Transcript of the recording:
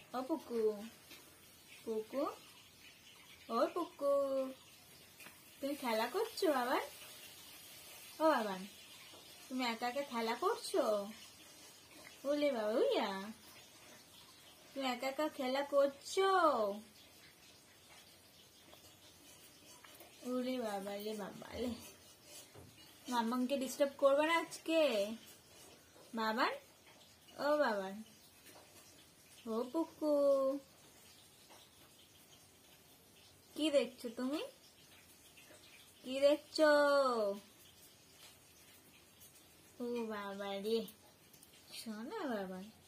ও পুকু, পুকু, ও পুকু, তুমি খেলা করছো আবার? ও আবার তুমি একা একা খেলা করছো? বলে বাবা উইয়া, তুমি একা একা খেলা করছো? ওরে বাবা রে বাবা রে, মাম্মাকে ডিস্টার্ব করবে না আজকে? বাবান, ও বাবান, ও পুকু, কি দেখছো তুমি? কি দেখছো? ও বাবা রে, শোনা বাবা।